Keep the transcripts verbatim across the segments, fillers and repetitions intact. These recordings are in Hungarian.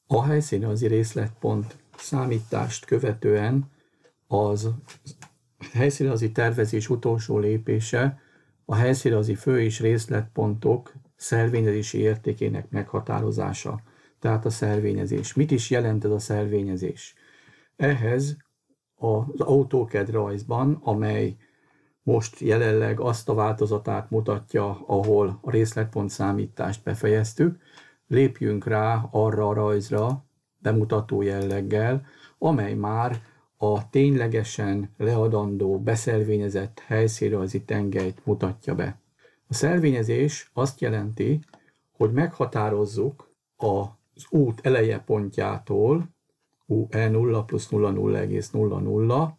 A helyszínrajzi részletpont számítást követően az helyszínrajzi tervezés utolsó lépése a helyszínrajzi fő- és részletpontok szervényezési értékének meghatározása. Tehát a szervényezés. Mit is jelent ez a szervényezés? Ehhez az AutoCAD rajzban, amely most jelenleg azt a változatát mutatja, ahol a részletpont számítást befejeztük, lépjünk rá arra a rajzra bemutató jelleggel, amely már a ténylegesen leadandó, beszervényezett helyszínrajzi tengelyt mutatja be. A szervényezés azt jelenti, hogy meghatározzuk az út eleje pontjától, E nulla plusz nulla nulla egész nulla nulla,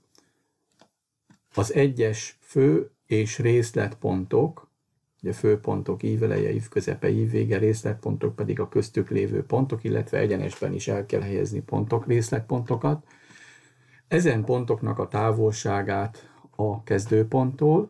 az egyes fő- és részletpontok, ugye főpontok íveleje, ívközepe, ívvége, részletpontok pedig a köztük lévő pontok, illetve egyenesben is el kell helyezni pontok, részletpontokat. Ezen pontoknak a távolságát a kezdőponttól,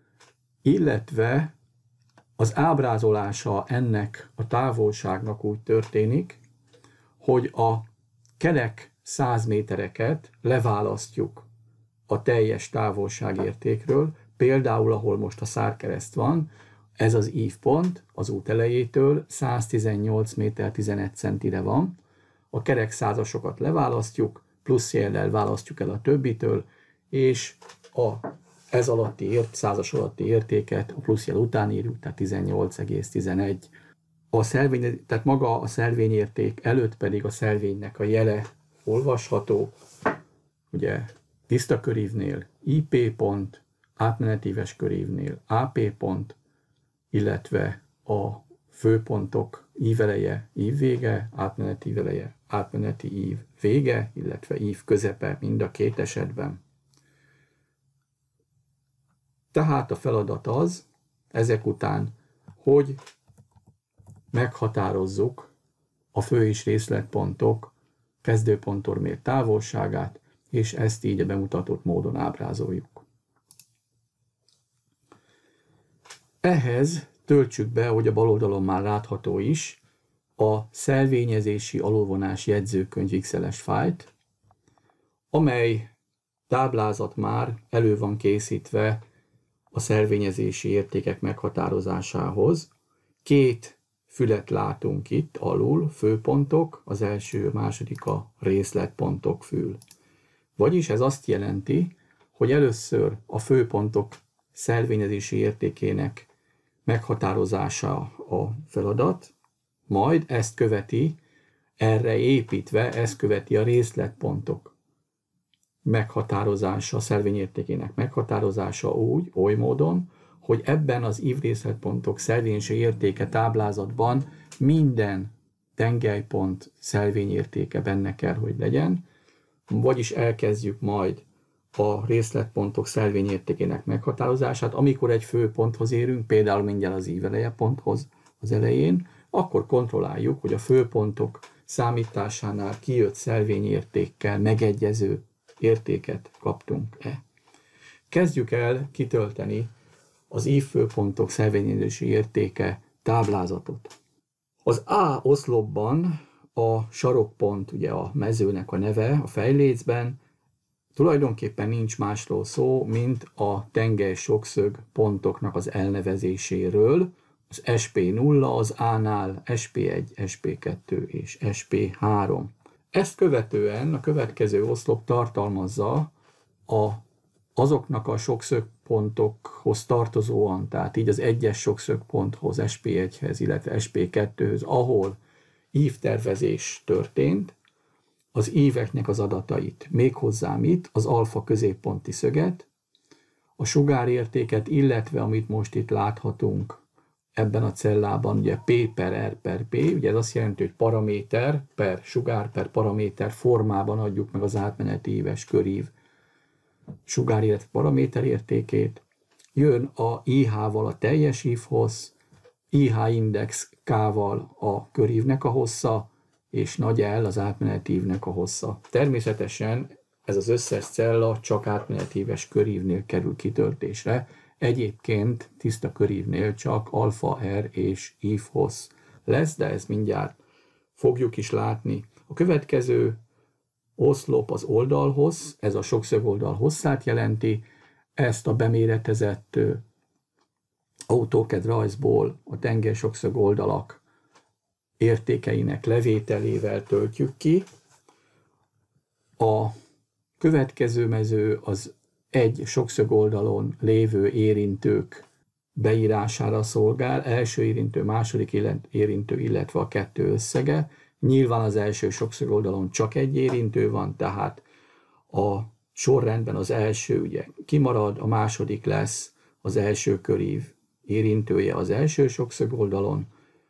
illetve az ábrázolása ennek a távolságnak úgy történik, hogy a kerek száz métereket leválasztjuk a teljes távolságértékről, például ahol most a szárkereszt van, ez az ívpont az út elejétől száztizennyolc méter tizenegy centire van, a kerek százasokat leválasztjuk, plusz jellel választjuk el a többitől, és a ez alatti ért, százas alatti értéket a plusz jel után írjuk, tehát tizennyolc egész tizenegy. A szelvény, tehát maga a szelvényérték előtt pedig a szelvénynek a jele olvasható, ugye tiszta körívnél I P pont, átmenetíves körívnél A P pont, illetve a főpontok íveleje, ívvége, átmeneti íveleje, átmeneti ív vége, illetve ív közepe mind a két esetben. Tehát a feladat az, ezek után, hogy meghatározzuk a fő- és részletpontok kezdőponttól mért távolságát, és ezt így a bemutatott módon ábrázoljuk. Ehhez töltsük be, hogy a bal oldalon már látható is, a szelvényezési alulvonás jegyzőkönyv iksz el-es fájlt, amely táblázat már elő van készítve a szelvényezési értékek meghatározásához. Két fület látunk itt alul, főpontok, az első, a második a részletpontok fül. Vagyis ez azt jelenti, hogy először a főpontok szelvényezési értékének meghatározása a feladat, majd ezt követi, erre építve, ezt követi a részletpontok meghatározása, a szelvényértékének meghatározása úgy, oly módon, hogy ebben az ívrészletpontok szelvényesi értéke táblázatban minden tengelypont szelvényértéke benne kell, hogy legyen, vagyis elkezdjük majd a részletpontok szelvényértékének meghatározását, amikor egy főponthoz érünk, például mindjárt az íveleje ponthoz az elején, akkor kontrolláljuk, hogy a főpontok számításánál kijött szelvényértékkel megegyező értéket kaptunk-e. Kezdjük el kitölteni az ívfőpontok szelvényezési értéke táblázatot. Az A oszlopban a sarokpont, ugye a mezőnek a neve a fejlécben, tulajdonképpen nincs másról szó, mint a tengely sokszög pontoknak az elnevezéséről, az S P nulla, az A-nál S P egy, S P kettő és S P három. Ezt követően a következő oszlop tartalmazza a, azoknak a sokszögpontokhoz tartozóan, tehát így az egyes sokszögponthoz, S P egyhez, illetve S P kettőhöz, ahol ívtervezés történt, az íveknek az adatait, méghozzá mit, az alfa középponti szöget, a sugárértéket, illetve amit most itt láthatunk ebben a cellában, ugye P per R per P, ugye ez azt jelenti, hogy paraméter per sugár per paraméter formában adjuk meg az átmeneti íves körív sugár, illetve paraméter értékét. Jön a I H-val a teljes ívhossz, I H index K-val a körívnek a hossza, és nagy L az átmeneti ívnek a hossza. Természetesen ez az összes cella csak átmeneti íves körívnél kerül kitöltésre, egyébként tiszta körívnél csak alfa R és ívhossz lesz, de ez mindjárt fogjuk is látni. A következő oszlop az oldalhossz, ez a sokszög oldal hosszát jelenti, ezt a beméretezett AutoCAD rajzból a tenger sokszög oldalak értékeinek levételével töltjük ki. A következő mező az egy sokszög oldalon lévő érintők beírására szolgál, első érintő, második érintő, illetve a kettő összege. Nyilván az első sokszög oldalon csak egy érintő van, tehát a sorrendben az első ugye kimarad, a második lesz az első körív érintője az első sokszög oldalon,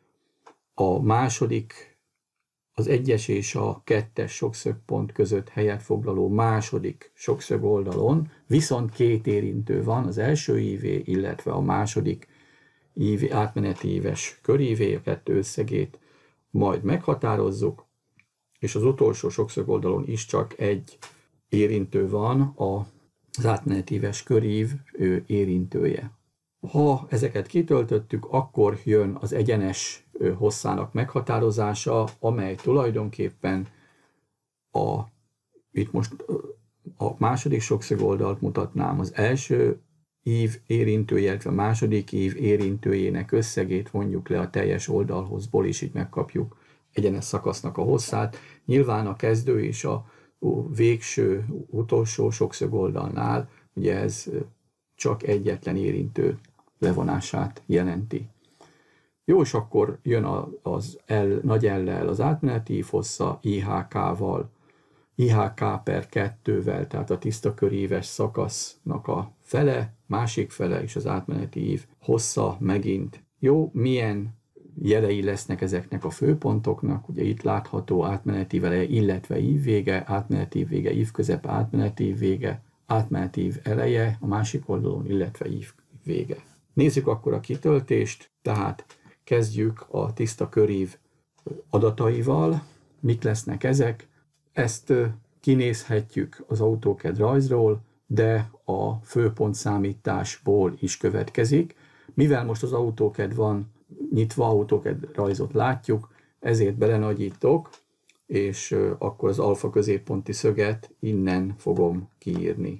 a második, az egyes és a kettes sokszögpont között helyet foglaló második sokszög oldalon viszont két érintő van, az első ívé, illetve a második ívé, átmeneti íves körívé, a kettő összegét majd meghatározzuk, és az utolsó sokszög oldalon is csak egy érintő van, az átmeneti íves körív érintője. Ha ezeket kitöltöttük, akkor jön az egyenes hosszának meghatározása, amely tulajdonképpen a, itt most a második sokszög oldalt mutatnám, az első ív érintője, illetve a második ív érintőjének összegét vonjuk le a teljes oldalhosszból, és így megkapjuk egyenes szakasznak a hosszát. Nyilván a kezdő és a végső, utolsó sokszög oldalnál ugye ez csak egyetlen érintő levonását jelenti. Jó, és akkor jön az L, nagy L-lel az átmeneti ív hossza, I H K-val, I H K per kettővel, tehát a tiszta köríves szakasznak a fele, másik fele, és az átmeneti ív hossza megint. Jó, milyen jelei lesznek ezeknek a főpontoknak? Ugye itt látható átmeneti eleje, illetve ív vége, átmeneti ív vége, ív közepe, átmeneti ív vége, átmeneti ív eleje, a másik oldalon, illetve ív vége. Nézzük akkor a kitöltést, tehát kezdjük a tiszta körív adataival. Mik lesznek ezek? Ezt kinézhetjük az AutoCAD rajzról, de a főpontszámításból is következik. Mivel most az AutoCAD van nyitva, AutoCAD rajzot látjuk, ezért belenagyítok, és akkor az alfa középponti szöget innen fogom kiírni.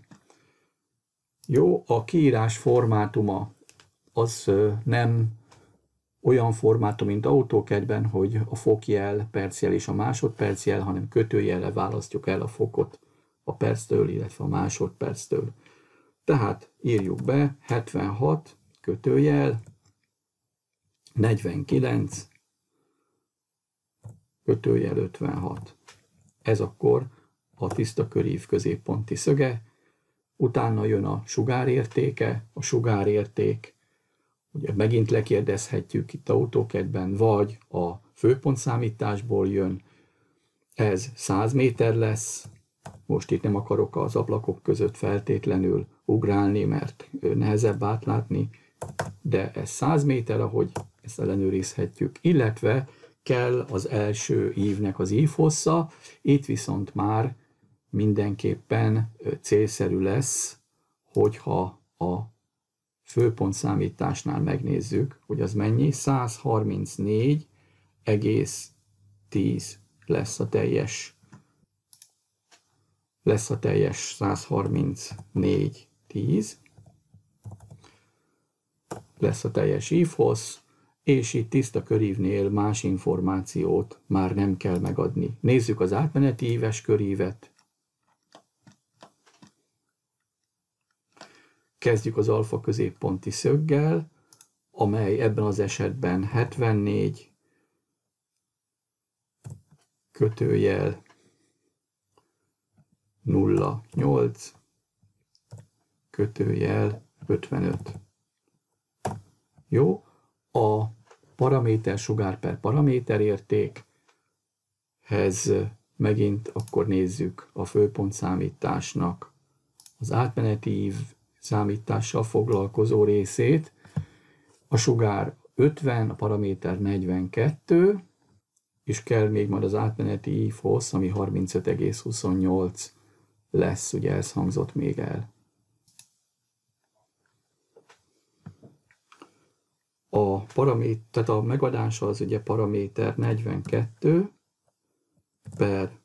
Jó, a kiírás formátuma az nem olyan formátum, mint AutoCAD-ben, hogy a fokjel, percjel és a másodpercjel, hanem kötőjellel választjuk el a fokot a perctől, illetve a másodperctől. Tehát írjuk be hetvenhat kötőjel, negyvenkilenc kötőjel ötvenhat. Ez akkor a tiszta körív középponti szöge, utána jön a sugárértéke, a sugárérték, ugye megint lekérdezhetjük itt AutoCAD-ben, vagy a főpontszámításból jön, ez száz méter lesz, most itt nem akarok az ablakok között feltétlenül ugrálni, mert nehezebb átlátni, de ez száz méter, ahogy ezt ellenőrizhetjük, illetve kell az első ívnek az ívhossza, itt viszont már mindenképpen célszerű lesz, hogyha a főpontszámításnál megnézzük, hogy az mennyi, száz harmincnégy egész tíz lesz a teljes, lesz a teljes száz harmincnégy tíz, lesz a teljes ívhossz, és itt tiszta körívnél más információt már nem kell megadni. Nézzük az átmeneti íves körívet. Kezdjük az alfa középponti szöggel, amely ebben az esetben hetvennégy kötőjel nulla nyolc kötőjel ötvenöt. Jó, a paraméter sugár per paraméter értékhez megint akkor nézzük a főpontszámításnak az átmeneti ív számítással foglalkozó részét. A sugár ötven, a paraméter negyvenkettő, és kell még majd az átmeneti ívhossz, ami harmincöt egész huszonnyolc lesz, ugye ez hangzott még el. A paraméter, tehát a megadása az ugye paraméter negyvenkettő, per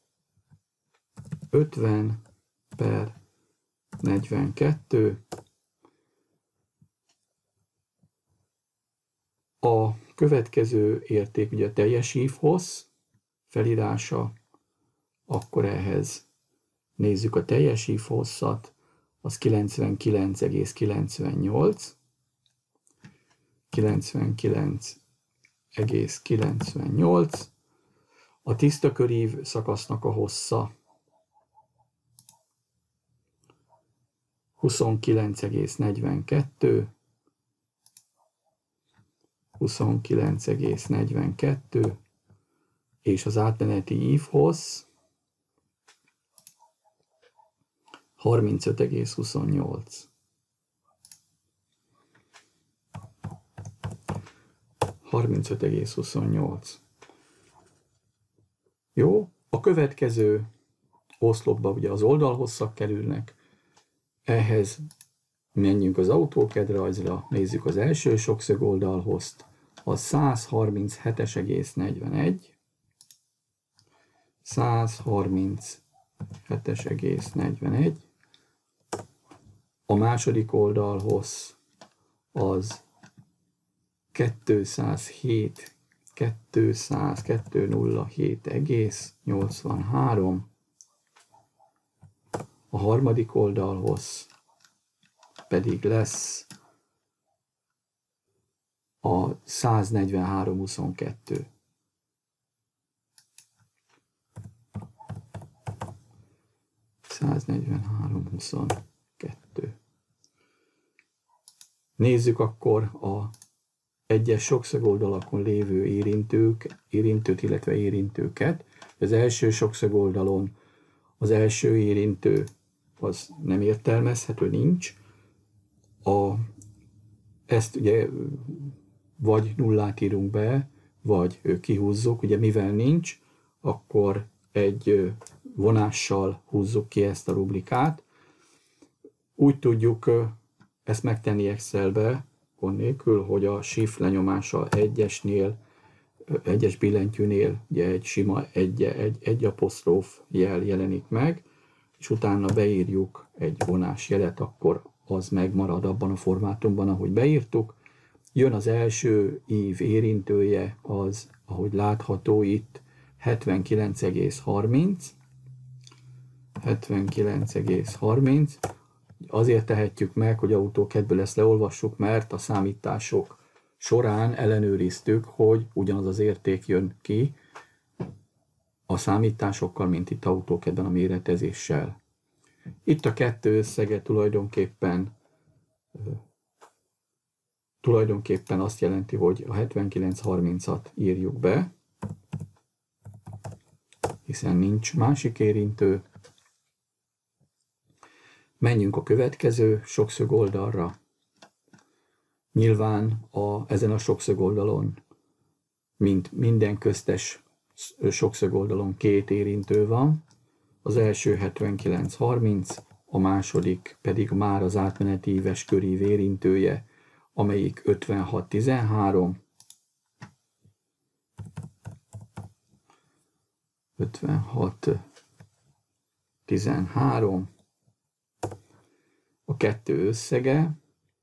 ötven per negyvenkettő. A következő érték ugye a teljes ívhossz felírása, akkor ehhez nézzük a teljes ívhosszat, az kilencvenkilenc egész kilencvennyolc, kilencvenkilenc egész kilencvennyolc, a tiszta körív szakasznak a hossza huszonkilenc egész negyvenkettő, huszonkilenc egész negyvenkettő, és az átmeneti ívhossz harmincöt egész huszonnyolc. harmincöt egész huszonnyolc. Jó, a következő oszlopba ugye az oldalhosszak kerülnek, ehhez menjünk az AutoCAD rajzra, nézzük az első sokszög oldalhozt, a száz harminchetes egész negyvenegy, száz harminchetes egész negyvenegy, a második oldalhoz az kétszázhét, kétszáz, kétszázhét egész nyolcvanhárom, a harmadik oldalhoz pedig lesz a száznegyvenhárom huszonkettő. száznegyvenhárom huszonkettő. Nézzük akkor a egyes sokszögoldalakon lévő érintők, érintőt, illetve érintőket. Az első sokszögoldalon az első érintő az nem értelmezhető, nincs. A, ezt ugye vagy nullát írunk be, vagy kihúzzuk, ugye mivel nincs, akkor egy vonással húzzuk ki ezt a rublikát. Úgy tudjuk ezt megtenni Excelbe, gond nélkül, hogy a shift lenyomása egyesnél, egyes billentyűnél ugye egy sima egy, egy, egy apostróf jel jelenik meg, és utána beírjuk egy vonás jelet, akkor az megmarad abban a formátumban, ahogy beírtuk. Jön az első ív érintője, az, ahogy látható itt, hetvenkilenc egész harminc, hetvenkilenc egész harminc. Azért tehetjük meg, hogy AutoCAD-ből ezt leolvassuk, mert a számítások során ellenőriztük, hogy ugyanaz az érték jön ki a számításokkal, mint itt AutoCAD-ben a méretezéssel. Itt a kettő összege tulajdonképpen, tulajdonképpen azt jelenti, hogy a hetvenkilenc harmincat írjuk be, hiszen nincs másik érintő. Menjünk a következő sokszög oldalra. Nyilván a, ezen a sokszög oldalon, mint minden köztes sokszög oldalon két érintő van. Az első hetvenkilenc harminc, a második pedig már az átmeneti íves körív érintője, amelyik ötvenhat tizenhárom, ötvenhat tizenhárom, a kettő összege,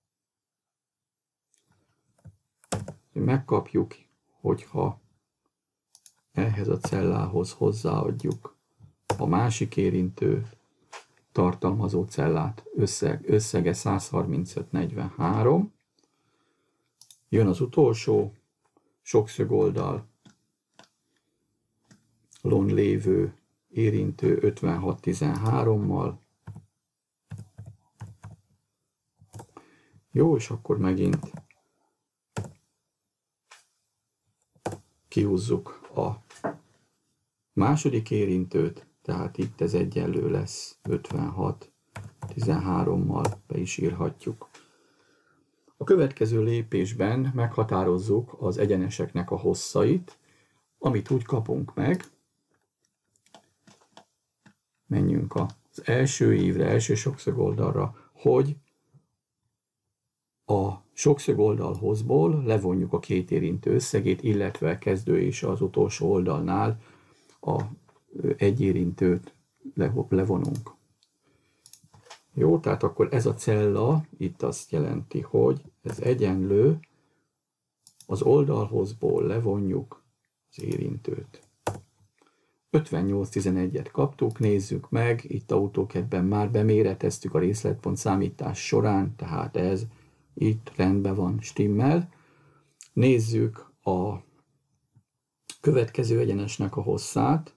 megkapjuk, hogyha ehhez a cellához hozzáadjuk a másik érintő tartalmazó cellát, összeg, összege száz harmincöt negyvenhárom, jön az utolsó sokszög oldal, lon lévő érintő ötvenhat tizenhárommal. Jó, és akkor megint kihúzzuk a második érintőt, tehát itt ez egyenlő lesz ötvenhat tizenhárommal, be is írhatjuk. A következő lépésben meghatározzuk az egyeneseknek a hosszait, amit úgy kapunk meg. Menjünk az első ívre, első sokszög oldalra, hogy a sokszög oldalhozból levonjuk a két érintő összegét, illetve kezdő és az utolsó oldalnál a egy érintőt levonunk. Jó, tehát akkor ez a cella itt azt jelenti, hogy ez egyenlő, az oldalhozból levonjuk az érintőt. ötvennyolc tizenegyet kaptuk, nézzük meg, itt AutoCAD-ben már beméreteztük a részletpont számítás során, tehát ez itt rendben van, stimmel. Nézzük a következő egyenesnek a hosszát.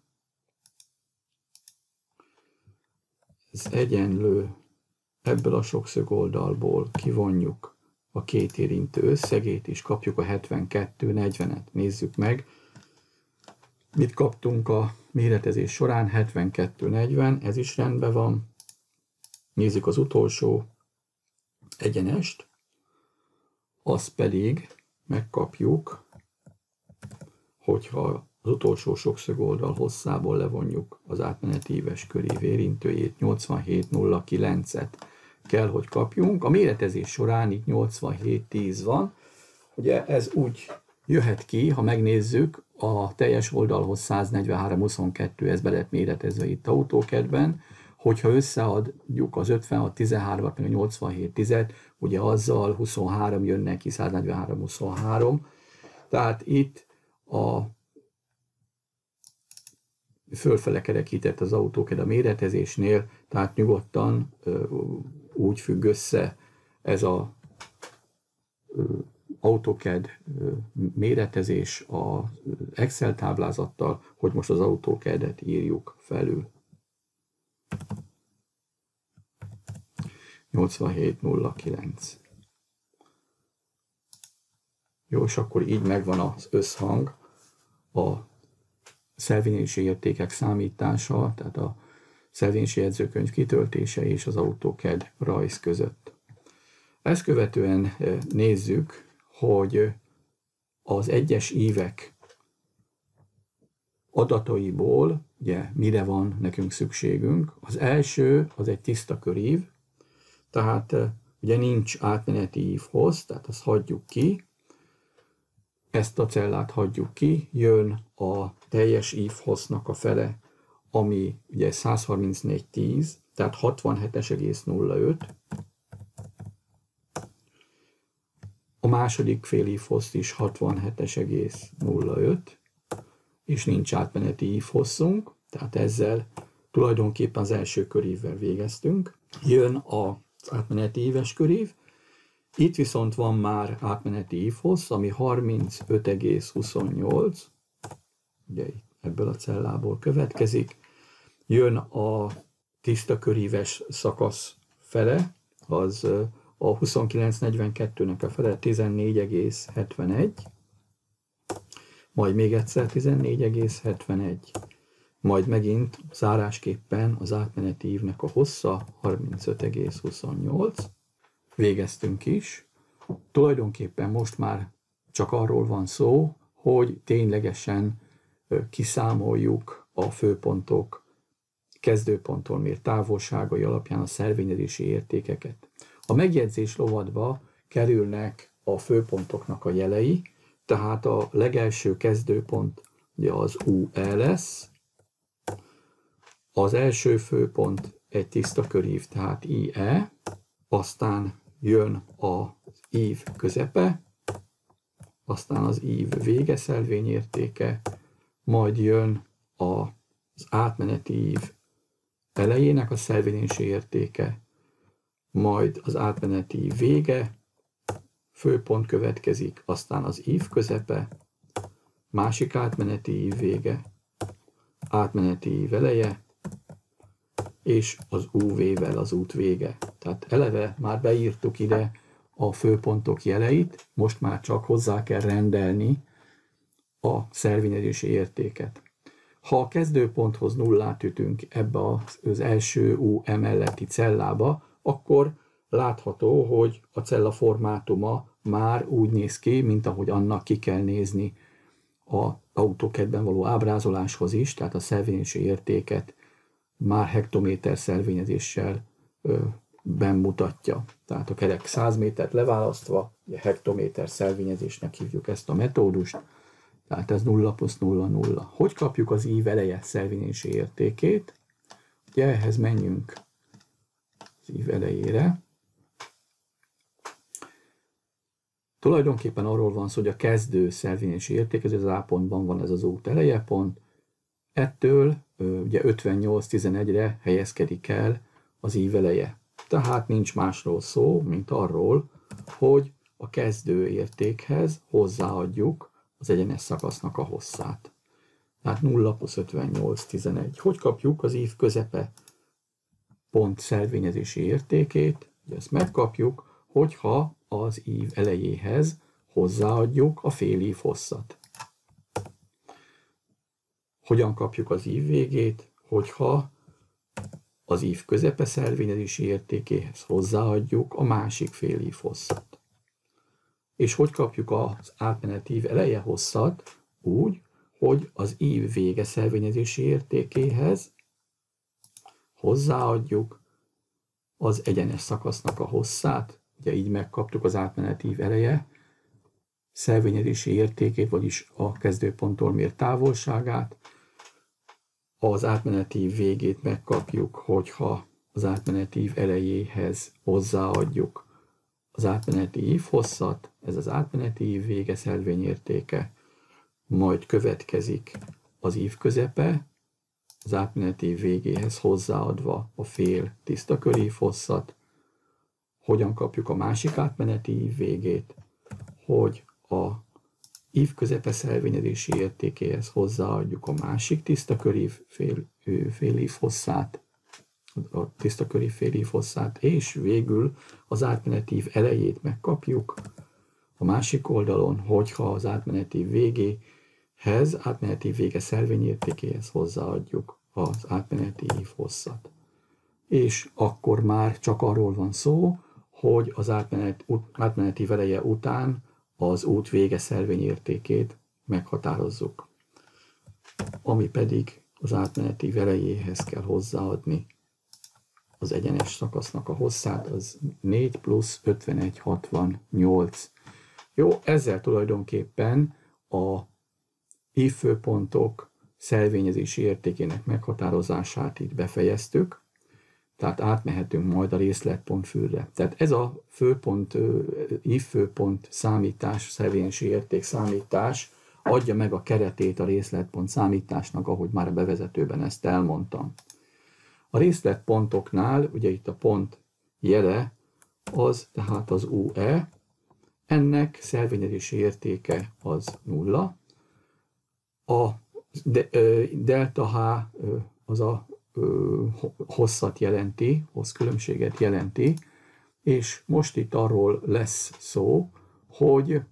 Ez egyenlő, ebből a sokszög oldalból kivonjuk a két érintő összegét, és kapjuk a hetvenkettő negyvenet. Nézzük meg, mit kaptunk a méretezés során, hetvenkettő negyven, ez is rendben van. Nézzük az utolsó egyenest, azt pedig megkapjuk, hogyha az utolsó sokszög oldal hosszából levonjuk az átmeneti íves körív érintőjét, nyolcvanhét nulla kilencet kell, hogy kapjunk. A méretezés során itt nyolcvanhét tíz van. Ugye ez úgy jöhet ki, ha megnézzük, a teljes oldalhoz száznegyvenhárom huszonkettő, ez be lett méretezve itt AutoCAD-ben, hogyha összeadjuk az ötvenhat tizenhármat, meg a nyolcvanhét tízet, ugye azzal huszonhárom jön neki, száznegyvenhárom huszonhárom. Tehát itt a fölfele kerekített az AutoCAD a méretezésnél, tehát nyugodtan ö, úgy függ össze ez az AutoCAD ö, méretezés az Excel táblázattal, hogy most az AutoCAD-et írjuk felül. nyolcvanhét nulla kilenc. Jó, és akkor így megvan az összhang a szelvényesi értékek számítása, tehát a szelvényesi jegyzőkönyv kitöltése és az AutoCAD rajz között. Ezt követően nézzük, hogy az egyes ívek adataiból ugye mire van nekünk szükségünk. Az első az egy tiszta körív, tehát ugye nincs átmeneti ívhoz, tehát azt hagyjuk ki. Ezt a cellát hagyjuk ki, jön a teljes ívhossznak a fele, ami ugye százharmincnégy tíz, tehát hatvanhetes egész nulla öt. A második fél ívhossz is hatvanhetes egész nulla öt, és nincs átmeneti ívhosszunk, tehát ezzel tulajdonképpen az első körívvel végeztünk. Jön az átmeneti íves körív, itt viszont van már átmeneti ívhossz, ami harmincöt egész huszonnyolc, ugye ebből a cellából következik. Jön a tiszta köríves szakasz fele, az a huszonkilenc negyvenkettőnek a fele, tizennégy egész hetvenegy, majd még egyszer tizennégy egész hetvenegy, majd megint zárásképpen az átmeneti ívnek a hossza harmincöt egész huszonnyolc, végeztünk is. Tulajdonképpen most már csak arról van szó, hogy ténylegesen kiszámoljuk a főpontok kezdőponttól mért távolságai alapján a szelvényezési értékeket. A megjegyzés lovadba kerülnek a főpontoknak a jelei, tehát a legelső kezdőpont ugye az u e lesz, az első főpont egy tiszta körív, tehát i e, aztán jön az ív közepe, aztán az ív vége szelvényértéke, majd jön az átmeneti ív elejének a szelvényési értéke, majd az átmeneti ív vége, főpont következik, aztán az ív közepe, másik átmeneti ív vége, átmeneti ív eleje, és az u vé-vel az út vége. Tehát eleve már beírtuk ide a főpontok jeleit, most már csak hozzá kell rendelni a szelvényezési értéket. Ha a kezdőponthoz nullát ütünk ebbe az első u e melletti cellába, akkor látható, hogy a cella formátuma már úgy néz ki, mint ahogy annak ki kell nézni az AutoCAD-ben való ábrázoláshoz is, tehát a szelvényezési értéket már hektométer szelvényezéssel bemutatja. Tehát a kerek száz métert leválasztva, hektométer szelvényezésnek hívjuk ezt a metódust, Tehát ez nulla plusz nulla, nulla. Hogy kapjuk az ív eleje szervényési értékét? Ugye ehhez menjünk az ív elejére. Tulajdonképpen arról van szó, hogy a kezdő szervényési érték, ez az A pontban van ez az út eleje pont, ettől ugye ötvennyolc tizenegyre helyezkedik el az ív eleje. Tehát nincs másról szó, mint arról, hogy a kezdő értékhez hozzáadjuk az egyenes szakasznak a hosszát. Tehát nulla plusz ötvennyolc tizenegy. Hogy kapjuk az ív közepe pont szervényezési értékét? Ugye ezt megkapjuk, hogyha az ív elejéhez hozzáadjuk a fél ív hosszat. Hogyan kapjuk az ív végét? Hogyha az ív közepe szervényezési értékéhez hozzáadjuk a másik fél ív hosszat. És hogy kapjuk az átmeneti ív eleje hosszat? Úgy, hogy az ív vége szervényezési értékéhez hozzáadjuk az egyenes szakasznak a hosszát, ugye így megkaptuk az átmeneti ív eleje szervényezési értékét, vagyis a kezdőponttól mért távolságát. Az átmeneti ív végét megkapjuk, hogyha az átmeneti ív elejéhez hozzáadjuk az átmeneti ív hosszat, ez az átmeneti ív vége szervényértéke, majd következik az ív közepe, az átmeneti ív végéhez hozzáadva a fél tiszta körív hosszat. Hogyan kapjuk a másik átmeneti ív végét? Hogy a ív közepe szervényezési értékéhez hozzáadjuk a másik tiszta körív fél, fél ív hosszát, a tiszta körív fél ív hosszát, és végül az átmeneti ív elejét megkapjuk a másik oldalon, hogyha az átmeneti ív végéhez, átmeneti ív vége szervényértékéhez hozzáadjuk az átmeneti ív hosszat. És akkor már csak arról van szó, hogy az átmenet, átmeneti ív eleje után az út vége szervényértékét meghatározzuk. Ami pedig az átmeneti ív elejéhez kell hozzáadni az egyenes szakasznak a hosszát, az négy plusz ötvenegy hatvannyolc. Jó, ezzel tulajdonképpen a ívfőpontok szervényezési értékének meghatározását itt befejeztük, tehát átmehetünk majd a részletpontfűre. Tehát ez a főpont, ívfőpont számítás, szervényesi érték számítás adja meg a keretét a részletpont számításnak, ahogy már a bevezetőben ezt elmondtam. A részletpontoknál, ugye itt a pont jele, az tehát az u e, ennek szervényezési értéke az nulla, a delta h az a hosszat jelenti, hosszkülönbséget jelenti, és most itt arról lesz szó, hogy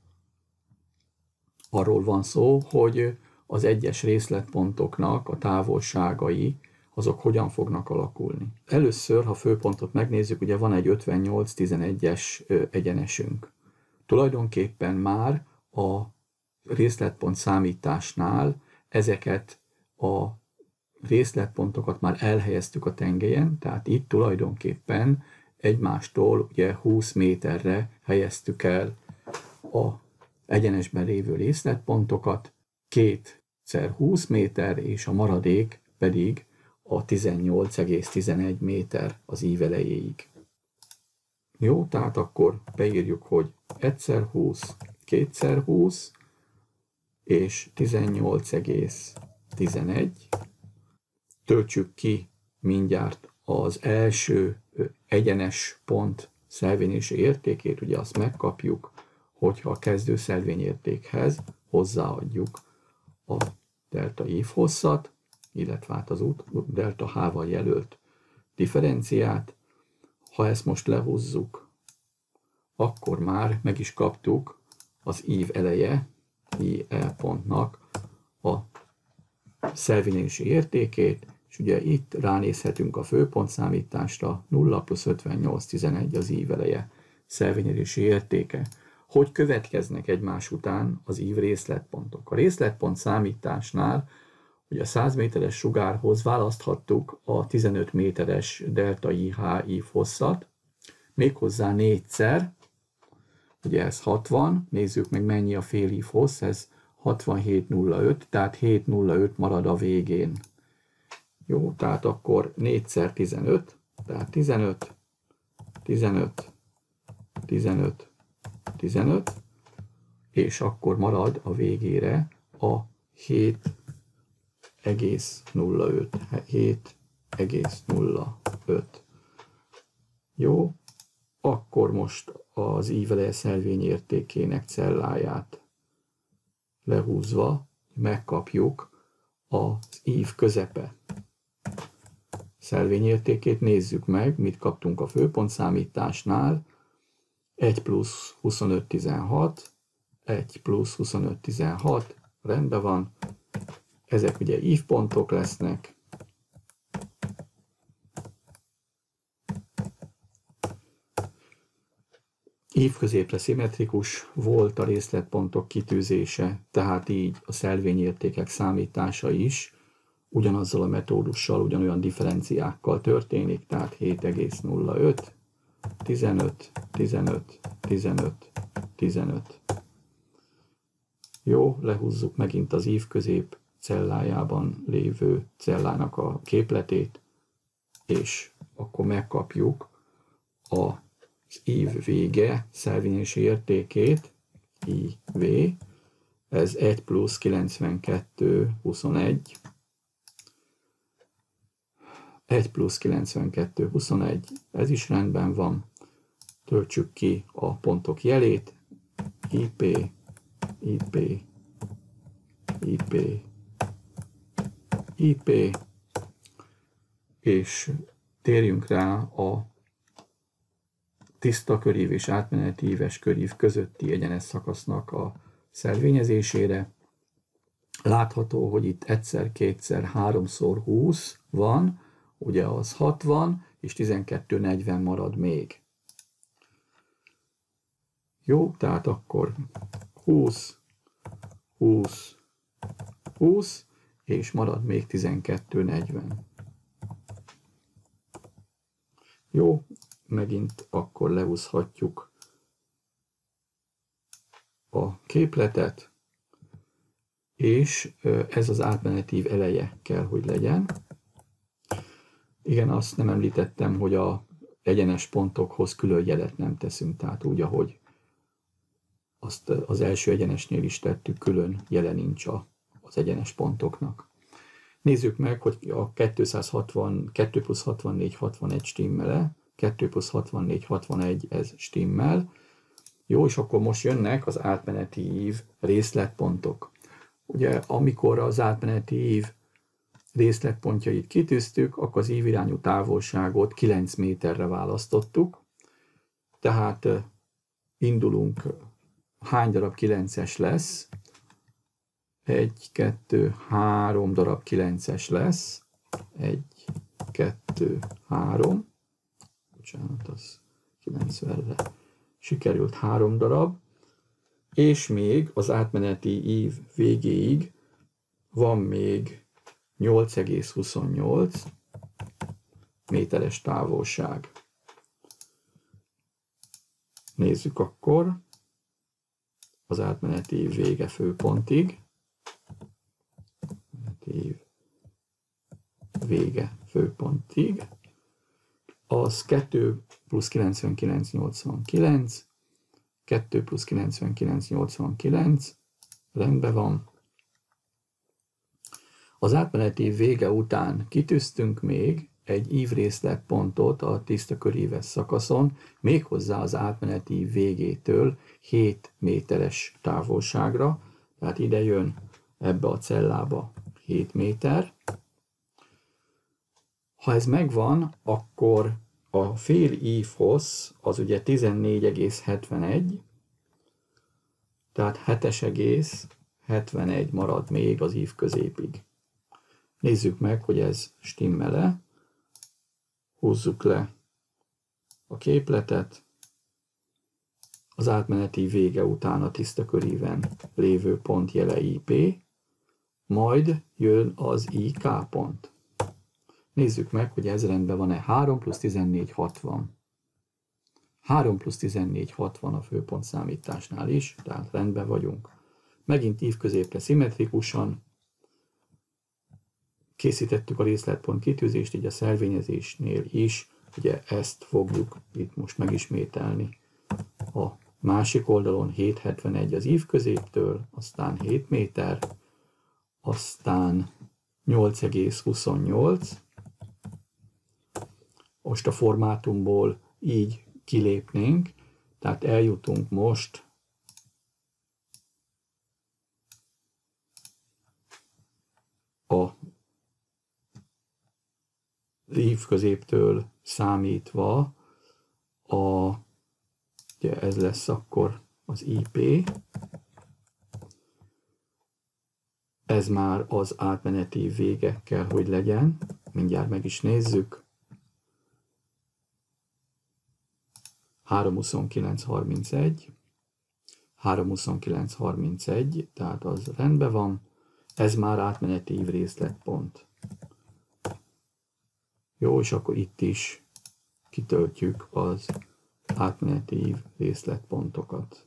arról van szó, hogy az egyes részletpontoknak a távolságai, azok hogyan fognak alakulni. Először, ha főpontot megnézzük, ugye van egy ötvennyolc tizenegyes egyenesünk. Tulajdonképpen már a részletpont számításnál ezeket a részletpontokat már elhelyeztük a tengelyen, tehát itt tulajdonképpen egymástól ugye húsz méterre helyeztük el a egyenesben lévő részletpontokat, kétszer húsz méter, és a maradék pedig a tizennyolc egész tizenegy méter az ív elejéig. Jó, tehát akkor beírjuk, hogy egyszer húsz, kétszer húsz, és tizennyolc egész tizenegy. Töltsük ki mindjárt az első egyenes pont szervényési értékét, ugye azt megkapjuk, hogyha a kezdő szervényértékhez hozzáadjuk a delta ív hosszat, illetve hát az út delta h-val jelölt differenciát. Ha ezt most lehúzzuk, akkor már meg is kaptuk az ív eleje, i e pontnak a szervényési értékét, és ugye itt ránézhetünk a főpontszámításra, nulla plusz ötvennyolc tizenegy az ív eleje szervényési értéke. Hogy következnek egymás után az ív részletpontok? A részletpont számításnál ugye a száz méteres sugárhoz választhattuk a tizenöt méteres delta i h ív hosszat, méghozzá négyszer, ugye ez hatvan, nézzük meg mennyi a fél ív hossz, ez hatvanhét nulla öt, tehát hét nulla öt marad a végén. Jó, tehát akkor négyszer tizenöt, tehát tizenöt, tizenöt, tizenöt, tizenöt, és akkor marad a végére a hét egész nulla öt, hét egész nulla öt. Jó, akkor most az ívelej szelvény értékének celláját lehúzva megkapjuk az ív közepe szelvényértékét. Nézzük meg, mit kaptunk a főpontszámításnál. egy plusz huszonöt tizenhat, egy plusz huszonöt tizenhat, rendben van. Ezek ugye ívpontok lesznek. Ív középre szimmetrikus volt a részletpontok kitűzése, tehát így a szelvényértékek számítása is ugyanazzal a metódussal, ugyanolyan differenciákkal történik, tehát hét egész nulla öt, tizenöt, tizenöt, tizenöt, tizenöt. Jó, lehúzzuk megint az ív közép cellájában lévő cellának a képletét, és akkor megkapjuk az ív vége szelvényesi értékét, I V, ez egy plusz kilencvenkettő huszonegy, egy plusz kilencvenkettő huszonegy, ez is rendben van. Töltsük ki a pontok jelét, I P, I P, I P, I P, és térjünk rá a tiszta körív és átmeneti íves körív közötti egyenes szakasznak a szelvényezésére. Látható, hogy itt egyszer, kétszer, háromszor húsz van, ugye az hatvan, és tizenkettő negyven marad még. Jó, tehát akkor húsz, húsz, húsz, és marad még tizenkettő negyven. Jó, megint akkor lehúzhatjuk a képletet, és ez az átmenetív eleje kell, hogy legyen. Igen, azt nem említettem, hogy a egyenes pontokhoz külön jelet nem teszünk, tehát úgy, ahogy azt az első egyenesnél is tettük, külön jele nincs az egyenes pontoknak. Nézzük meg, hogy a kétszázhatvan, kettő plusz hatvannégy, hatvanegy stimmel-e, kettő plusz hatvannégy, hatvanegy, ez stimmel. Jó, és akkor most jönnek az átmeneti ív részletpontok. Ugye, amikor az átmeneti ív részletpontjait kitűztük, akkor az ívirányú távolságot kilenc méterre választottuk. Tehát indulunk, hány darab kilences lesz? egy, kettő, három darab kilences lesz. egy, kettő, három. Bocsánat, az kilencvenre sikerült három darab. És még az átmeneti ív végéig van még nyolc egész huszonnyolc méteres távolság. Nézzük akkor az átmeneti ív vége főpontig. Ív vége főpontig. Az kettő plusz kilencvenkilenc, nyolcvankilenc, kettő plusz kilencvenkilenc, nyolcvankilenc, rendben van. Az átmeneti ív vége után kitűztünk még egy ívrészletpontot a tiszta köríves szakaszon, méghozzá az átmeneti ív végétől hét méteres távolságra, tehát ide jön ebbe a cellába hét méter. Ha ez megvan, akkor a fél ívhossz az ugye tizennégy egész hetvenegy, tehát hetes egész hetvenegy marad még az ív középig. Nézzük meg, hogy ez stimmel-e. Húzzuk le a képletet. Az átmeneti vége után a tiszta köríven lévő pont jele I P, majd jön az I K pont. Nézzük meg, hogy ez rendben van-e. három plusz tizennégy, hatvan. három plusz tizennégy, hatvan a főpontszámításnál is, tehát rendben vagyunk. megint ívközépre szimmetrikusan készítettük a részletpont kitűzést, így a szelvényezésnél is, ugye ezt fogjuk itt most megismételni. A másik oldalon hétszázhetvenegy az ívközéptől, aztán hét méter, aztán nyolc egész huszonnyolc. Most a formátumból így kilépnénk, tehát eljutunk most a ívközéptől számítva, a, ugye ez lesz akkor az i pé, ez már az átmeneti vége kell, hogy legyen, mindjárt meg is nézzük. három huszonkilenc harmincegy, három huszonkilenc harmincegy, tehát az rendben van, ez már átmeneti ív részletpont. Jó, és akkor itt is kitöltjük az átmeneti ív részletpontokat.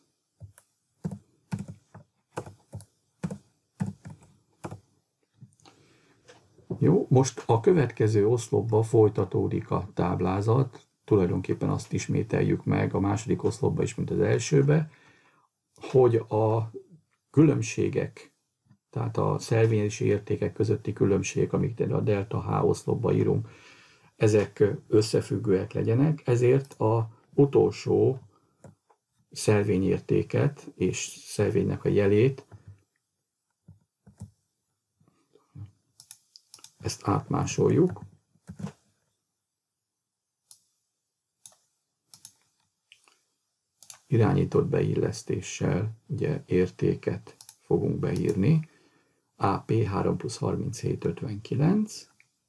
Jó, most a következő oszlopba folytatódik a táblázat, tulajdonképpen azt ismételjük meg a második oszlopba is, mint az elsőbe, hogy a különbségek, tehát a szelvényezési értékek közötti különbségek, amiket a delta H oszlopba írunk, ezek összefüggőek legyenek, ezért az utolsó szelvényértéket és szelvénynek a jelét, ezt átmásoljuk. Irányított beillesztéssel ugye értéket fogunk beírni. á pé három plusz harminchét ötvenkilenc,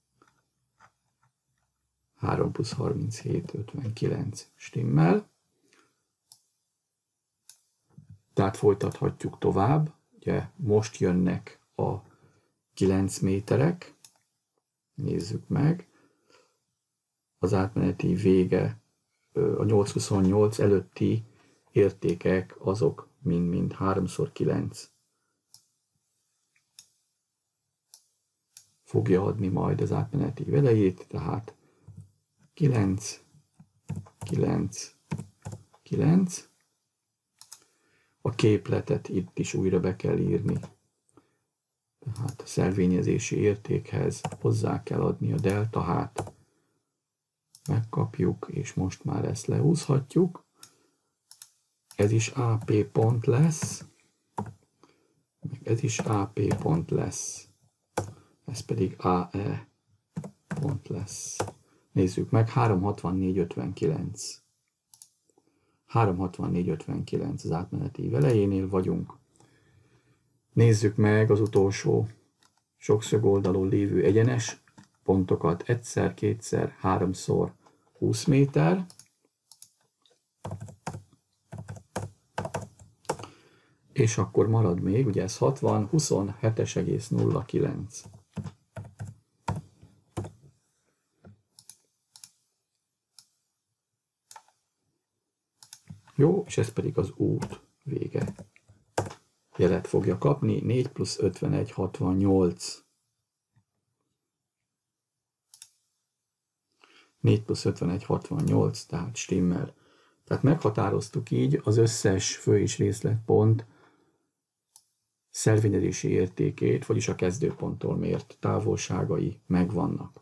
három plusz harminchét ötvenkilenc stimmel. Tehát folytathatjuk tovább. Ugye most jönnek a kilenc méterek. Nézzük meg. Az átmeneti vége, a nyolcszázhuszonnyolc előtti értékek azok mind-mind háromszor kilenc fogja adni majd az átmeneti velejét, tehát kilenc, kilenc, kilenc. A képletet itt is újra be kell írni. Tehát a szelvényezési értékhez hozzá kell adni a delta H-t. Megkapjuk, és most már ezt lehúzhatjuk. Ez is á pé pont lesz, meg ez is á pé pont lesz, ez pedig á e pont lesz. Nézzük meg, háromszázhatvannégy ötvenkilenc. háromszázhatvannégy ötvenkilenc az átmeneti elejénél vagyunk. Nézzük meg az utolsó sokszög oldalon lévő egyenes pontokat egyszer, kétszer, háromszor húsz méter. És akkor marad még, ugye ez hatvan, huszonhét egész nulla kilenc. Jó, és ez pedig az út vége. Jelet fogja kapni, négy plusz ötvenegy, hatvannyolc. négy plusz ötvenegy, hatvannyolc, tehát stimmel. Tehát meghatároztuk így az összes fő- és részletpont szelvényezési értékét, vagyis a kezdőponttól mért távolságai megvannak.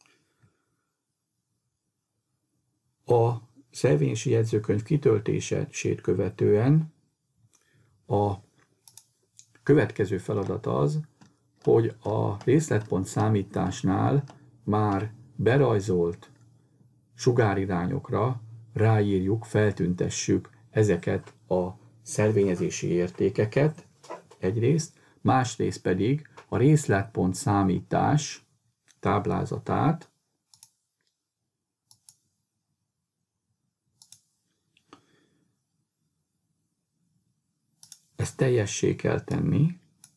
A szelvényezési jegyzőkönyv kitöltését követően a következő feladat az, hogy a részletpont számításnál már berajzolt sugárirányokra ráírjuk, feltüntessük ezeket a szelvényezési értékeket egyrészt, másrészt pedig a részletpont számítás táblázatát ezt teljessé kell tenni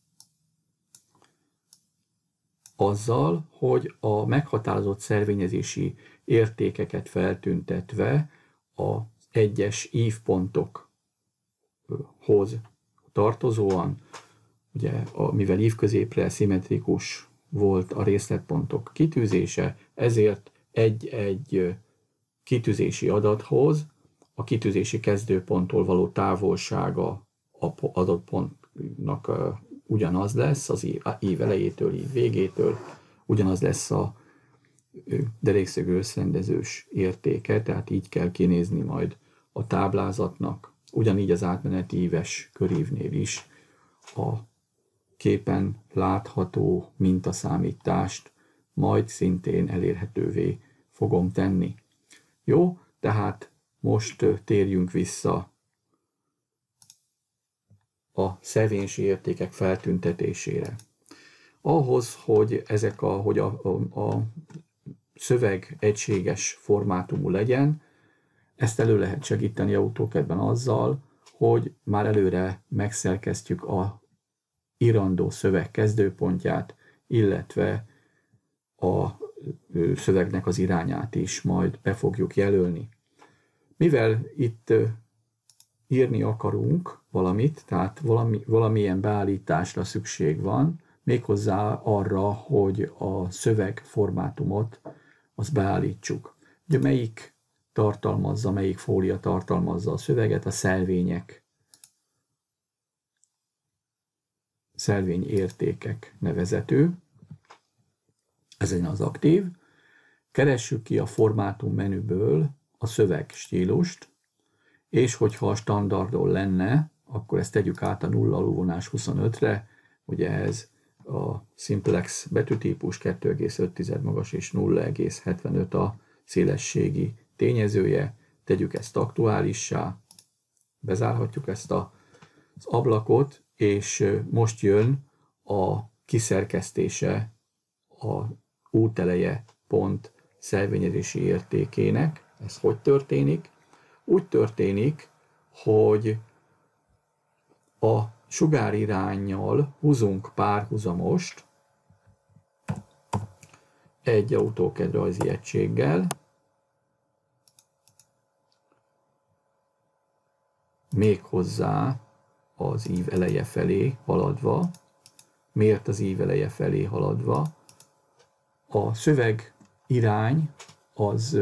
azzal, hogy a meghatározott szelvényezési értékeket feltüntetve az egyes ívpontokhoz tartozóan ugye, a, mivel ívközépre szimmetrikus volt a részletpontok kitűzése, ezért egy-egy kitűzési adathoz a kitűzési kezdőponttól való távolsága az adott pontnak ugyanaz lesz, az ív elejétől, ív végétől, ugyanaz lesz a derékszögű összrendezős értéke, tehát így kell kinézni majd a táblázatnak. Ugyanígy az átmeneti íves körívnél is a képen látható mintaszámítást majd szintén elérhetővé fogom tenni. Jó, tehát most térjünk vissza a szelvénysi értékek feltüntetésére. Ahhoz, hogy ezek a, hogy a, a, a szöveg egységes formátumú legyen, ezt elő lehet segíteni AutoCAD-ben azzal, hogy már előre megszerkesztjük a írandó szöveg kezdőpontját, illetve a szövegnek az irányát is majd be fogjuk jelölni. Mivel itt írni akarunk valamit, tehát valami, valamilyen beállításra szükség van, méghozzá arra, hogy a szöveg formátumot azt beállítsuk. Ugye melyik tartalmazza, melyik fólia tartalmazza a szöveget? A szelvények, szelvény értékek nevezetű. Ez legyen az aktív. Keressük ki a formátum menüből a szöveg stílust, és hogyha a standardon lenne, akkor ezt tegyük át a nulla alulvonás huszonötre, ugye ez a Simplex betűtípus, kettő egész öt magas és nulla egész hetvenöt a szélességi tényezője, tegyük ezt aktuálissá, bezárhatjuk ezt a, az ablakot, és most jön a kiszerkesztése a úteleje pont szelvényezési értékének. Ez hogy történik? Úgy történik, hogy a sugáriránnyal húzunk párhuzamost egy AutoCAD rajzi egységgel, méghozzá az ív eleje felé haladva. Miért az ív eleje felé haladva? A szöveg irány az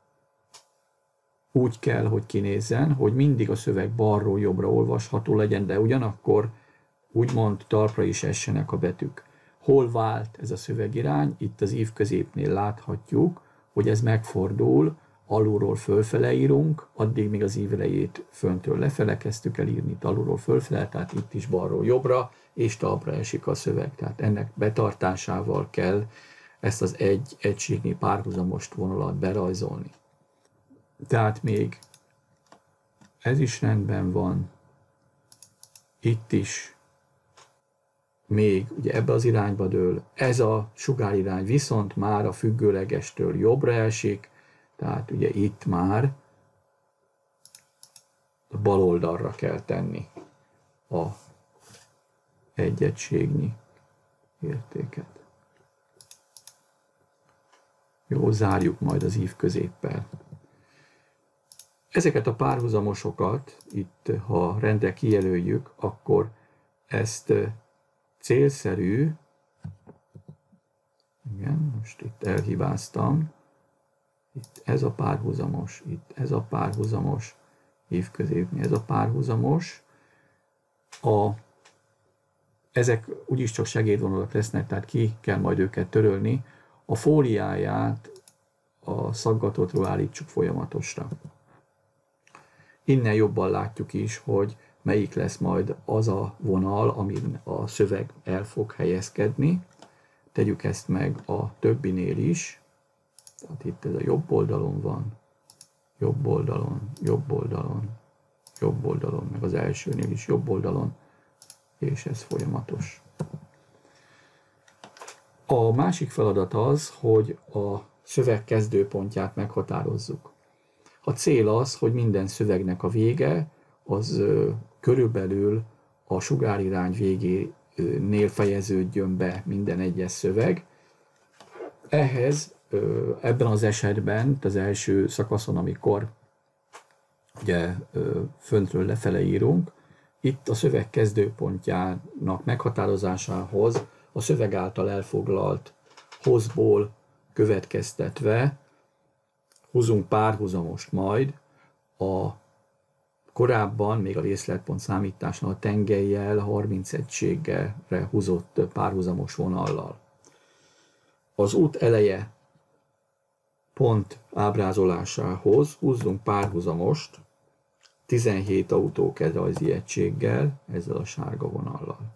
úgy kell, hogy kinézzen, hogy mindig a szöveg balról jobbra olvasható legyen, de ugyanakkor úgymond talpra is essenek a betűk. Hol vált ez a szövegirány? Itt az ív középnél láthatjuk, hogy ez megfordul, alulról fölfele írunk, addig még az ív elejét föntől lefele kezdtük el írni, alulról fölfele, tehát itt is balról jobbra, és talpra esik a szöveg. Tehát ennek betartásával kell ezt az egy egységnyi párhuzamos vonalat berajzolni. Tehát még ez is rendben van, itt is még ugye ebbe az irányba dől, ez a sugárirány viszont már a függőlegestől jobbra esik, tehát ugye itt már a bal oldalra kell tenni a egy egységnyi értéket. Jó, zárjuk majd az ív középpel. Ezeket a párhuzamosokat itt, ha rendre kijelöljük, akkor ezt célszerű, igen, most itt elhibáztam, itt ez a párhuzamos, itt ez a párhuzamos, ív középnél ez a párhuzamos. A, ezek úgyis csak segédvonalak lesznek, tehát ki kell majd őket törölni. A fóliáját a szaggatótról állítsuk folyamatosra. Innen jobban látjuk is, hogy melyik lesz majd az a vonal, amin a szöveg el fog helyezkedni. Tegyük ezt meg a többinél is. Tehát itt ez a jobb oldalon van, jobb oldalon, jobb oldalon, jobb oldalon, meg az elsőnél is jobb oldalon, és ez folyamatos. A másik feladat az, hogy a szöveg kezdőpontját meghatározzuk. A cél az, hogy minden szövegnek a vége az körülbelül a sugárirány végénél fejeződjön be minden egyes szöveg. Ehhez ebben az esetben, az első szakaszon, amikor ugye föntről lefele írunk, itt a szöveg kezdőpontjának meghatározásához a szöveg által elfoglalt hozból következtetve húzunk párhuzamost majd a korábban, még a részletpont számításnál a tengelyjel, harminc egységre húzott párhuzamos vonallal. Az út eleje pont ábrázolásához húzzunk párhuzamost tizenhét autókedrajzi egységgel, ezzel a sárga vonallal.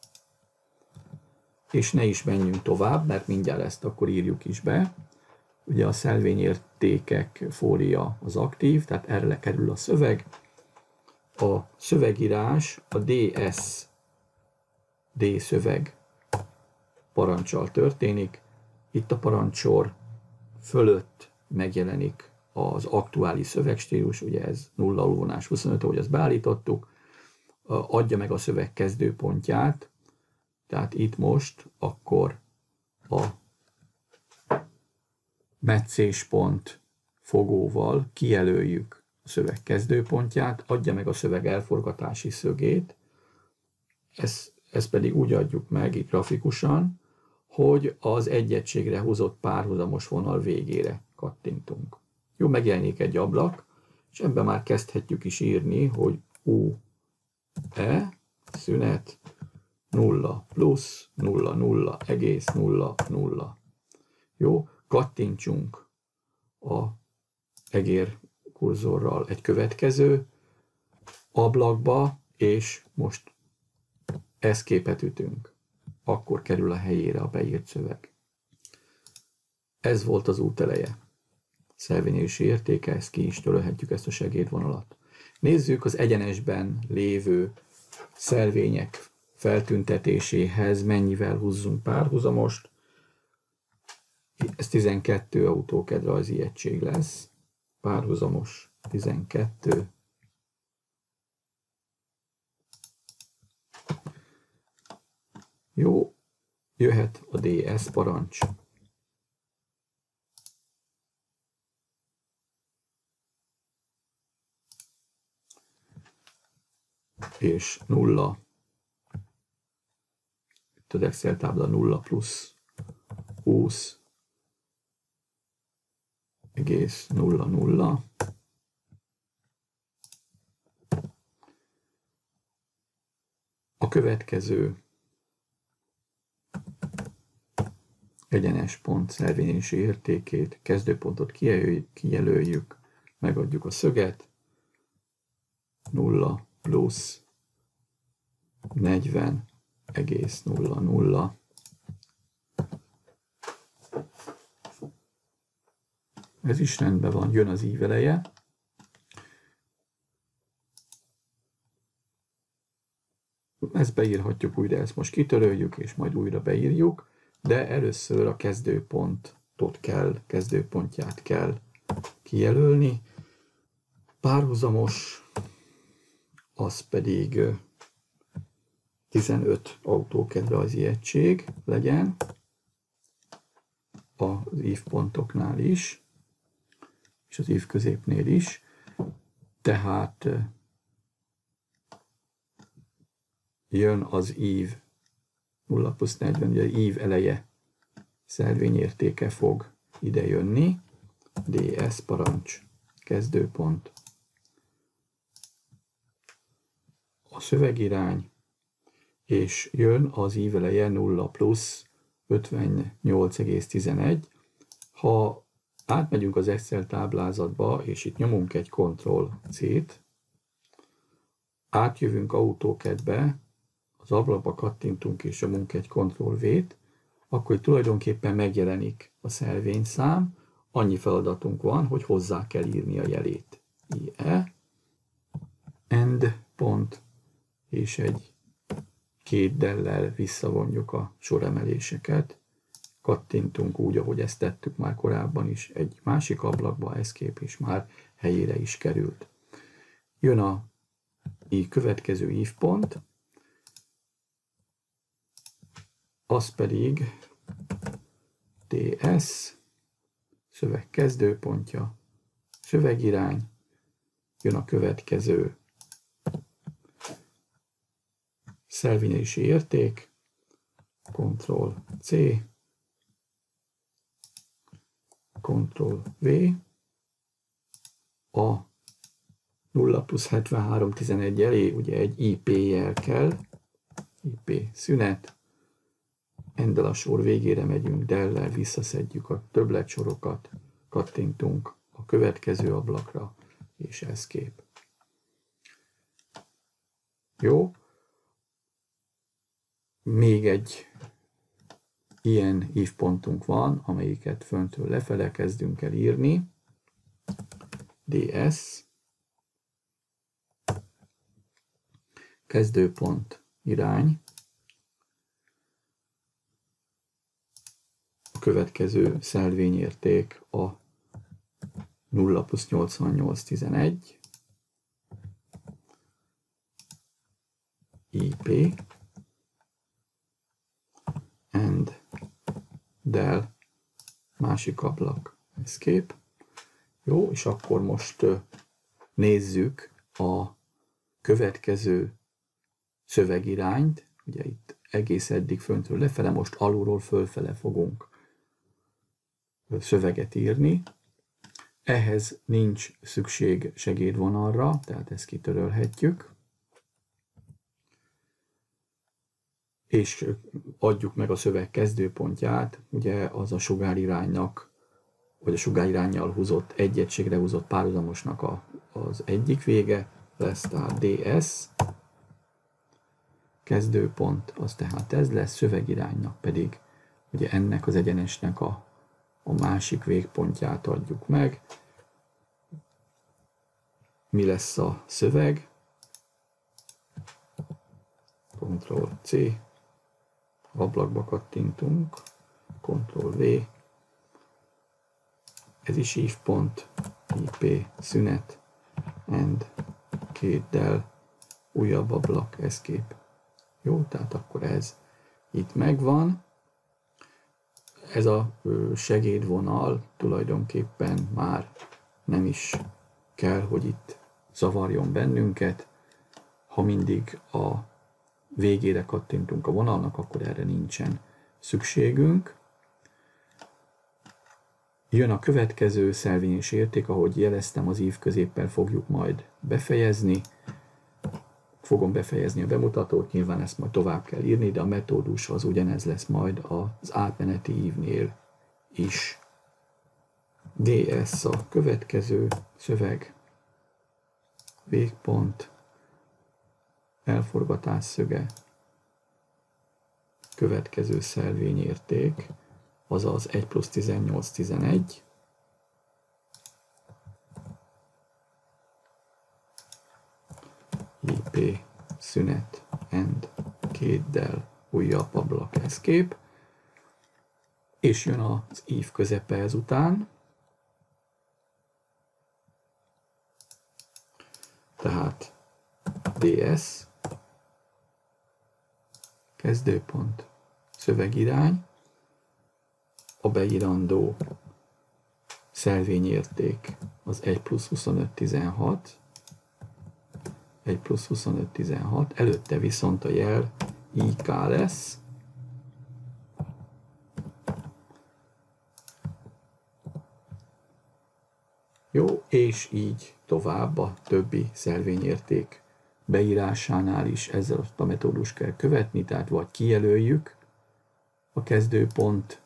És ne is menjünk tovább, mert mindjárt ezt akkor írjuk is be. Ugye a szelvényértékek fólia az aktív, tehát erre kerül a szöveg. A szövegírás a dé es D szöveg parancsal történik. Itt a parancsor fölött megjelenik az aktuális szövegstílus, ugye ez nulla alulvonás huszonöt, ahogy azt beállítottuk, adja meg a szöveg kezdőpontját, tehát itt most akkor a metszéspont fogóval kijelöljük a szöveg kezdőpontját, adja meg a szöveg elforgatási szögét, ezt, ezt pedig úgy adjuk meg itt grafikusan, hogy az egy egységre húzott párhuzamos vonal végére kattintunk. Jó, megjelenik egy ablak, és ebben már kezdhetjük is írni, hogy u e szünet nulla plusz nulla nulla egész nulla nulla. Jó, kattintsunk a egér kurzorral egy következő ablakba, és most eszképet ütünk. Akkor kerül a helyére a beírt szöveg. Ez volt az út eleje. Szelvényési értéke, ezt ki is törölhetjük, ezt a segédvonalat. Nézzük az egyenesben lévő szelvények feltüntetéséhez mennyivel húzzunk párhuzamost. Ez tizenkettő autókedrajzi egység lesz. Párhuzamos tizenkettő. Jó, jöhet a dé es parancs. És nulla. Itt az Excel tábla nulla plusz húsz egész nulla nulla. A következő egyenes pont szelvényési értékét, kezdőpontot kijelöljük, megadjuk a szöget, nulla plusz negyven egész nulla nulla. Ez is rendben van, jön az ív eleje. Ezt beírhatjuk újra, ezt most kitöröljük, és majd újra beírjuk, de először a kezdőpontot kell, kezdőpontját kell kijelölni. Párhuzamos, az pedig tizenöt autókedrajzi egység legyen az ív pontoknál is, és az ív középnél is. Tehát jön az ív nulla plusz negyven, ugye ív eleje szelvényértéke fog ide jönni. dé es parancs, kezdőpont, a szövegirány, és jön az ív eleje nulla plusz ötvennyolc egész tizenegy. Ha átmegyünk az Excel táblázatba, és itt nyomunk egy Ctrl-C-t, átjövünk AutoCAD-be, az ablakba kattintunk és nyomunk egy Ctrl-V-t, akkor itt tulajdonképpen megjelenik a szelvényszám, annyi feladatunk van, hogy hozzá kell írni a jelét. i e, end pont, és egy két dellel visszavonjuk a soremeléseket, kattintunk úgy, ahogy ezt tettük már korábban is, egy másik ablakba, Escape is már helyére is került. Jön a következő ív pont, az pedig dé es, szöveg kezdőpontja, szövegirány, jön a következő szelvényelési érték, Ctrl-C, Ctrl-V, a nulla plusz hetvenhárom tizenegy elé ugye egy I P jel kell, I P szünet, enddel a sor végére megyünk, dellel visszaszedjük a többlet-sorokat, kattintunk a következő ablakra, és escape. Jó. Még egy ilyen if pontunk van, amelyiket föntől lefele kezdünk el írni. ds kezdőpont irány. A következő szelvényérték a nulla plusz nyolcvannyolc tizenegy, I P, and del másik ablak, escape. Jó, és akkor most nézzük a következő szövegirányt. Ugye itt egész eddig föntről lefele, most alulról fölfele fogunk szöveget írni. Ehhez nincs szükség segédvonalra, tehát ezt kitörölhetjük. És adjuk meg a szöveg kezdőpontját, ugye az a sugáriránynak, vagy a sugáriránnyal húzott, egy egységre húzott párhuzamosnak a, az egyik vége lesz, tehát ds, kezdőpont, az tehát ez lesz, szövegiránynak pedig ugye ennek az egyenesnek a, a másik végpontját adjuk meg. Mi lesz a szöveg? Ctrl-C, ablakba kattintunk, Ctrl-V, ez is if pont, I P, szünet, end, két del, újabb ablak, escape. Jó, tehát akkor ez itt megvan. Ez a segédvonal tulajdonképpen már nem is kell, hogy itt zavarjon bennünket. Ha mindig a végére kattintunk a vonalnak, akkor erre nincsen szükségünk. Jön a következő szelvényes érték, ahogy jeleztem, az ív középpel fogjuk majd befejezni. Fogom befejezni a bemutatót, nyilván ezt majd tovább kell írni, de a metódus az ugyanez lesz majd az átmeneti ívnél is. ds a következő szöveg, végpont, elforgatás szöge, következő szelvényérték, azaz egy plusz tizennyolc tizenegy, I P, szünet, end, két del, újabb ablak, escape, és jön az if közepe ezután, tehát ds, kezdőpont, szövegirány, a beírandó szelvényérték az egy plusz huszonöt tizenhat, egy plusz huszonöt tizenhat, előtte viszont a jel I K lesz, jó, és így tovább a többi szelvényérték beírásánál is ezzel a metódust kell követni, tehát vagy kijelöljük a kezdőpontot,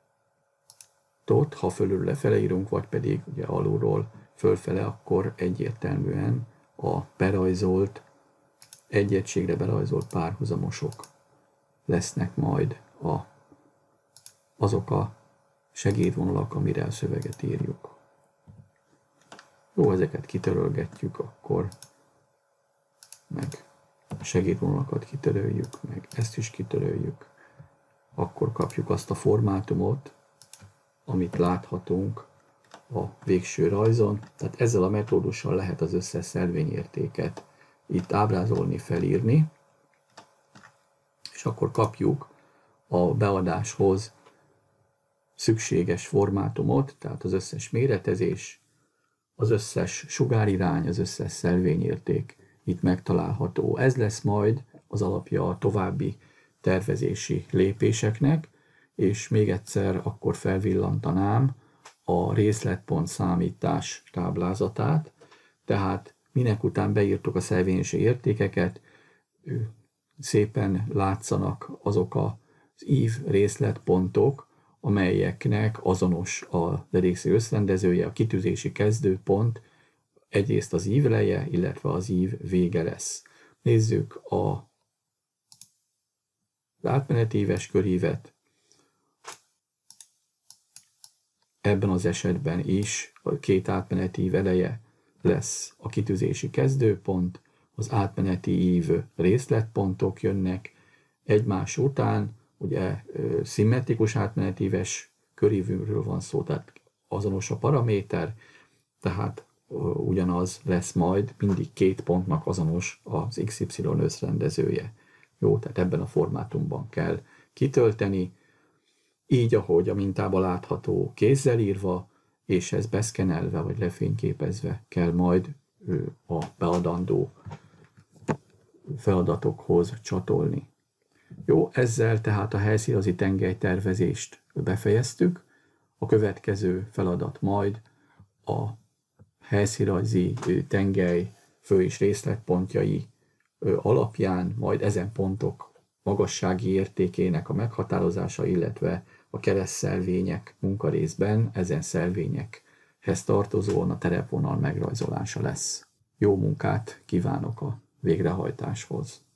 ha fölül lefele írunk, vagy pedig ugye alulról fölfele, akkor egyértelműen a berajzolt, egy egységre berajzolt párhuzamosok lesznek majd a, azok a segédvonalak, amire a szöveget írjuk. Jó, ezeket kitörölgetjük, akkor meg segédvonalakat kitöröljük, meg ezt is kitöröljük, akkor kapjuk azt a formátumot, amit láthatunk a végső rajzon. Tehát ezzel a metódussal lehet az összes szelvényértéket itt ábrázolni, felírni, és akkor kapjuk a beadáshoz szükséges formátumot, tehát az összes méretezés, az összes sugárirány, az összes szelvényérték itt megtalálható. Ez lesz majd az alapja a további tervezési lépéseknek, és még egyszer akkor felvillantanám a részletpontszámítás táblázatát, tehát minek után beírtuk a szelvényesi értékeket, szépen látszanak azok az ív részletpontok, amelyeknek azonos a derékszög összrendezője, a kitűzési kezdőpont, egyrészt az ív eleje, illetve az ív vége lesz. Nézzük a, az átmeneti íves körívet. Ebben az esetben is a két átmeneti ív eleje lesz a kitűzési kezdőpont, az átmeneti ív részletpontok jönnek egymás után, ugye szimmetrikus átmeneti íves körívről van szó, tehát azonos a paraméter, tehát ugyanaz lesz majd, mindig két pontnak azonos az iksz ipszilon összrendezője. Jó, tehát ebben a formátumban kell kitölteni, így, ahogy a mintában látható, kézzel írva, és ez beszkenelve vagy lefényképezve kell majd a beadandó feladatokhoz csatolni. Jó, ezzel tehát a helyszínazi tengelytervezést befejeztük. A következő feladat majd a helyszínazi tengely fő- és részletpontjai alapján majd ezen pontok magassági értékének a meghatározása, illetve a keresztszelvények munkarészben ezen szelvényekhez tartozóan a terepvonal megrajzolása lesz. Jó munkát kívánok a végrehajtáshoz!